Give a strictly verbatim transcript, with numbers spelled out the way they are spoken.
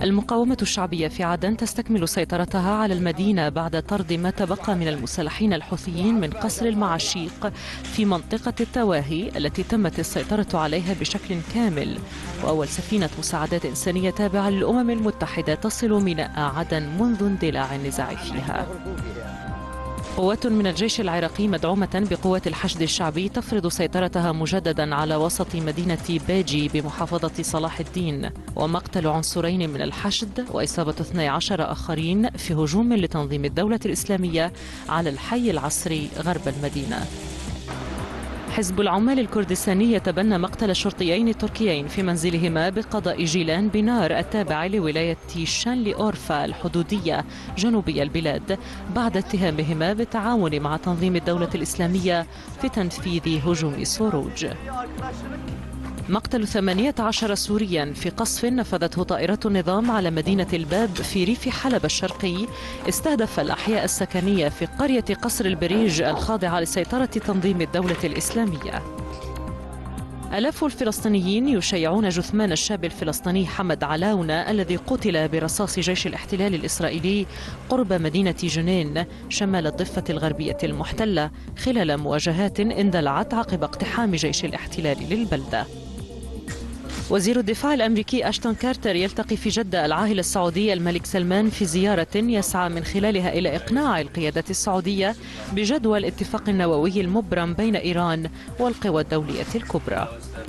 المقاومة الشعبية في عدن تستكمل سيطرتها على المدينة بعد طرد ما تبقى من المسلحين الحوثيين من قصر المعاشيق في منطقة التواهي التي تمت السيطرة عليها بشكل كامل. وأول سفينة مساعدات إنسانية تابعة للأمم المتحدة تصل ميناء عدن منذ اندلاع النزاع فيها. قوات من الجيش العراقي مدعومة بقوات الحشد الشعبي تفرض سيطرتها مجددا على وسط مدينة باجي بمحافظة صلاح الدين، ومقتل عنصرين من الحشد وإصابة اثني عشر آخرين في هجوم لتنظيم الدولة الإسلامية على الحي العصري غرب المدينة. حزب العمال الكردستاني يتبنى مقتل شرطيين تركيين في منزلهما بقضاء جيلان بنار التابع لولاية شانلي أورفا الحدودية جنوبي البلاد بعد اتهامهما بالتعاون مع تنظيم الدولة الإسلامية في تنفيذ هجوم سوروج. مقتل ثمانية عشر سوريا في قصف نفذته طائرة النظام على مدينة الباب في ريف حلب الشرقي استهدف الأحياء السكنية في قرية قصر البريج الخاضعة لسيطرة تنظيم الدولة الإسلامية. آلاف الفلسطينيين يشيعون جثمان الشاب الفلسطيني حمد علاونة الذي قتل برصاص جيش الاحتلال الإسرائيلي قرب مدينة جنين شمال الضفة الغربية المحتلة خلال مواجهات اندلعت عقب اقتحام جيش الاحتلال للبلدة. وزير الدفاع الأمريكي أشتون كارتر يلتقي في جدة العاهل السعودي الملك سلمان في زيارة يسعى من خلالها إلى إقناع القيادة السعودية بجدوى الاتفاق النووي المبرم بين إيران والقوى الدولية الكبرى.